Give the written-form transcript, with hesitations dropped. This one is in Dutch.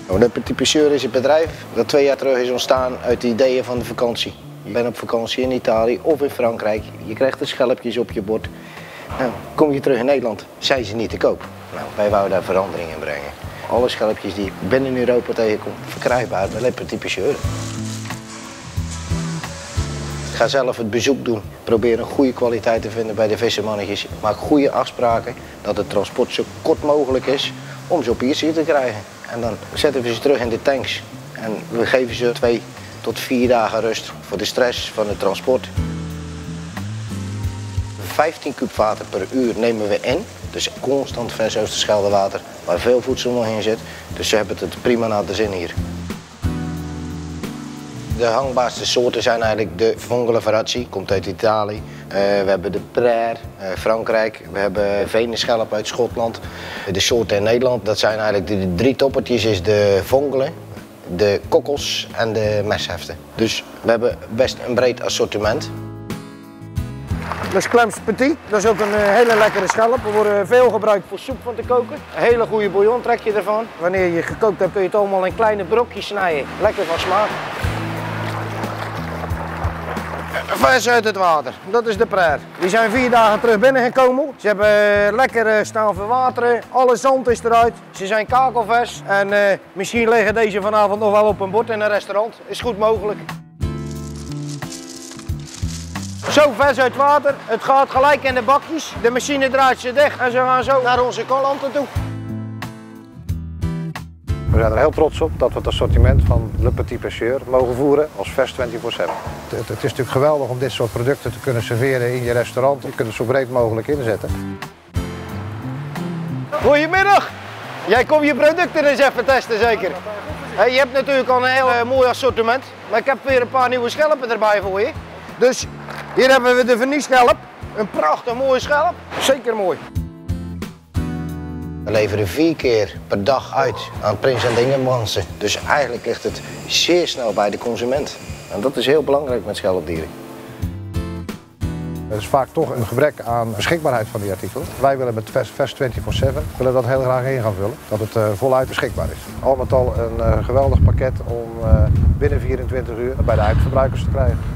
De Petit Pêcheur is een bedrijf dat 2 jaar terug is ontstaan uit de ideeën van de vakantie. Je bent op vakantie in Italië of in Frankrijk, je krijgt de schelpjes op je bord. Nou, kom je terug in Nederland, zijn ze niet te koop. Nou, wij wouden daar verandering in brengen. Alle schelpjes die ik binnen Europa tegenkom, verkrijgbaar bij Le Petit Pêcheur. Ik ga zelf het bezoek doen. Probeer een goede kwaliteit te vinden bij de vissermannetjes. Maak goede afspraken dat het transport zo kort mogelijk is om ze op iertje te krijgen. En dan zetten we ze terug in de tanks. En we geven ze 2 tot 4 dagen rust voor de stress van het transport. 15 kub water per uur nemen we in. Dus constant vers Oosterscheldewater, waar veel voedsel nog in zit. Dus ze hebben het prima naar de zin hier. De hangbaarste soorten zijn eigenlijk de Vongole Varazzi, komt uit Italië. We hebben de Prair, Frankrijk. We hebben Venenschelp uit Schotland. De soorten in Nederland, dat zijn eigenlijk de 3 toppertjes, is de Vongole, de kokkels en de mesheften. Dus we hebben best een breed assortiment. Dat is Clems Petit, dat is ook een hele lekkere schelp. Er worden veel gebruikt voor soep van te koken. Een hele goede bouillon trek je ervan. Wanneer je gekookt hebt kun je het allemaal in kleine brokjes snijden. Lekker van smaak. Vers uit het water, dat is de Prair. Die zijn 4 dagen terug binnengekomen. Ze hebben lekker staan verwateren, alle zand is eruit. Ze zijn kakelvers en misschien liggen deze vanavond nog wel op een bord in een restaurant. Is goed mogelijk. Zo vers uit water, het gaat gelijk in de bakjes. De machine draait ze dicht en ze gaan zo naar onze klanten toe. We zijn er heel trots op dat we het assortiment van Le Petit Pêcheur mogen voeren als vers 24/7. Het is natuurlijk geweldig om dit soort producten te kunnen serveren in je restaurant. Je kunt het zo breed mogelijk inzetten. Goedemiddag! Jij komt je producten eens even testen zeker? Je hebt natuurlijk al een heel mooi assortiment, maar ik heb weer een paar nieuwe schelpen erbij voor je. Dus hier hebben we de verniesschelp, een prachtig mooie schelp, zeker mooi. We leveren 4 keer per dag uit aan Prins en Dingenmansen. Dus eigenlijk ligt het zeer snel bij de consument. En dat is heel belangrijk met schelpdieren. Er is vaak toch een gebrek aan beschikbaarheid van die artikelen. Wij willen met vers 24/7 willen dat heel graag in gaan vullen, dat het voluit beschikbaar is. Al met al een geweldig pakket om binnen 24 uur bij de eindverbruikers te krijgen.